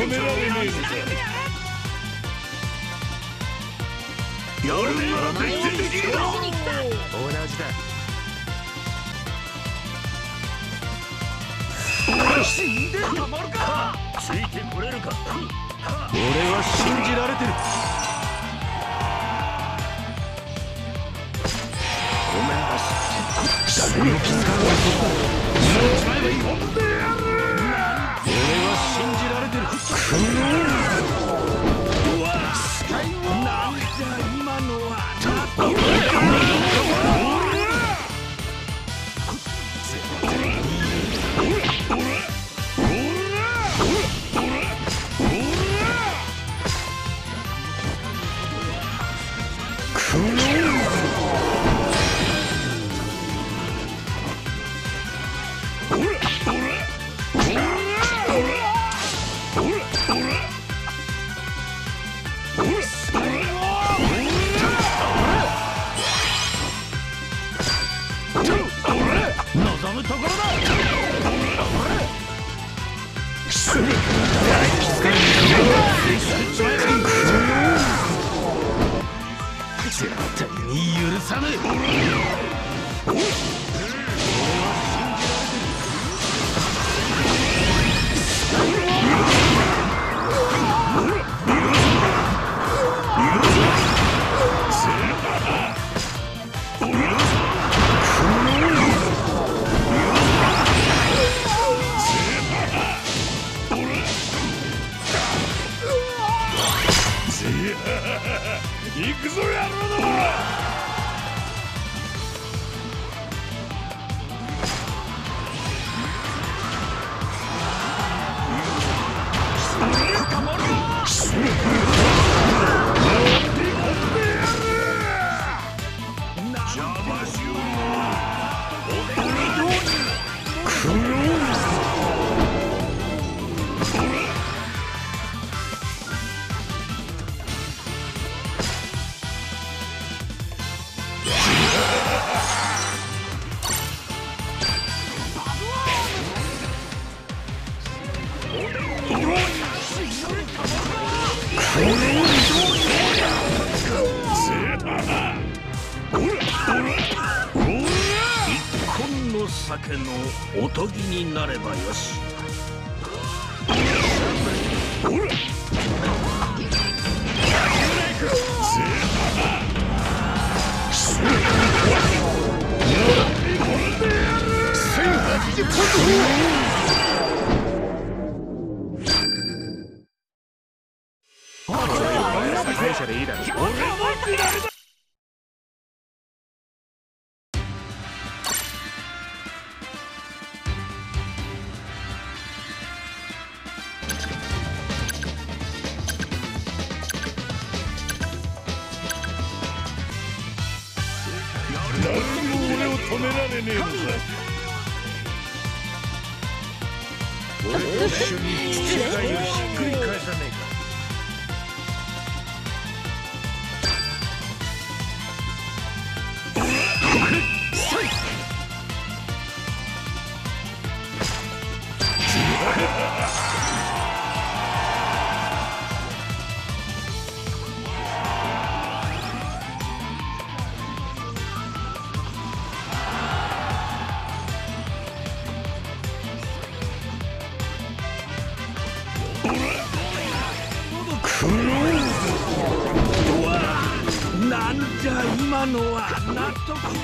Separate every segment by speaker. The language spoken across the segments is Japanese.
Speaker 1: 止められねえぞ。やるならできるだ。同じだ。死んでたまるか。ついてこれるか。俺は信じられてる。ごめんなさい。誰も気づかないことだ。俺は信じられてる。うわ、なんじゃ今のは。絶対に許さぬ。行くぞ野郎ども。酒のおとぎになればよし。戦車でいいだろ。誰も俺を止められねえのさ。俺と一緒に世界をひっくり返さねえか。なんじゃ今のは納得か。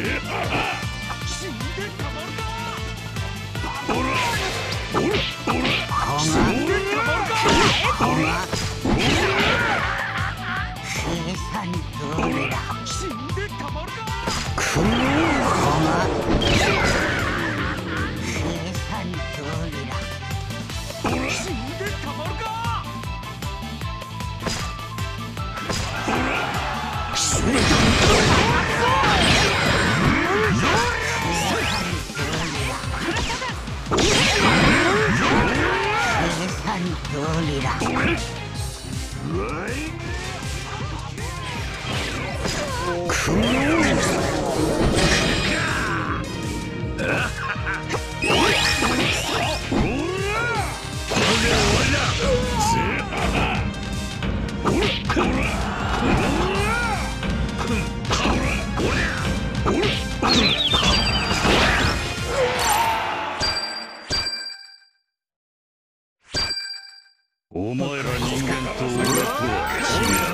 Speaker 1: 死んでたまるか。
Speaker 2: 死んでたまるか。生産通りだ。
Speaker 1: 死んでたまるか。
Speaker 2: 生産通りだ。
Speaker 1: 死んでたまるか。お前ら人間と俺とは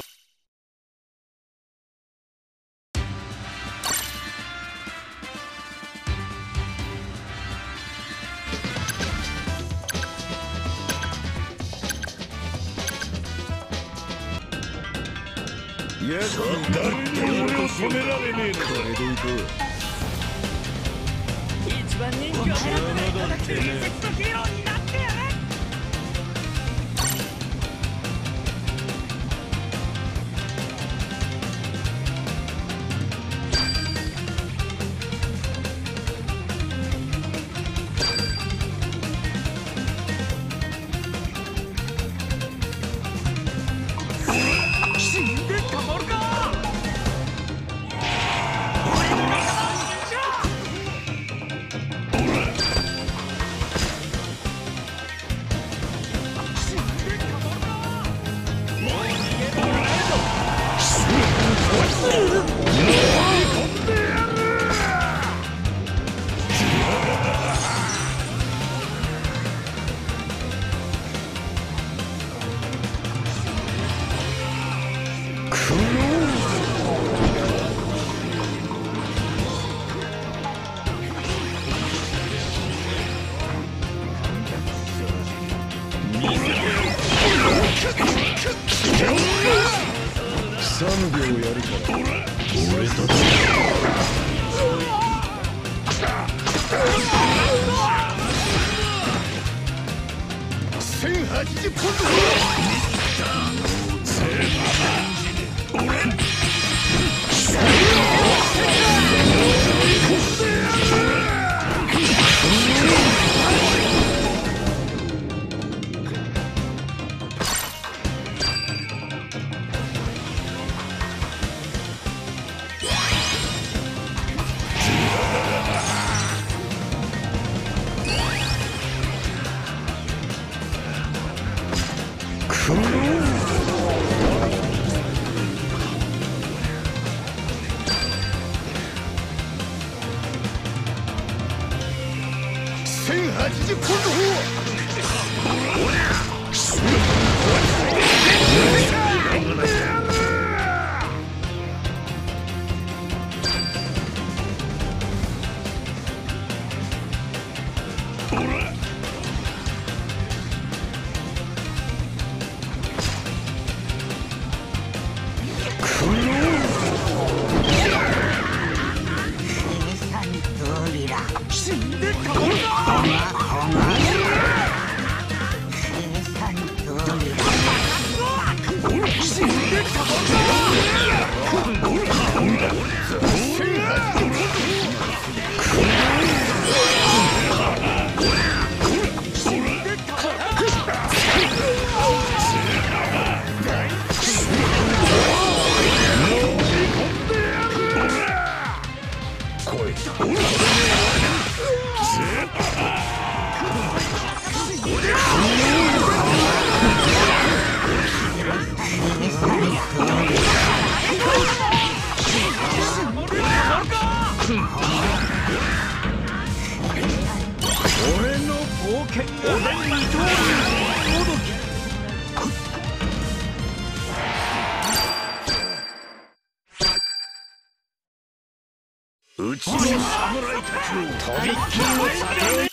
Speaker 1: 誰に俺を止められねえのか。
Speaker 3: 一番人気を狙っていただき伝説のヒーローになってやる。
Speaker 1: 3秒やるから俺と1080ポンド。1080ポンド。死んでたまるか。俺の冒険が二刀流もどき。打ち
Speaker 3: とびっきりの酒を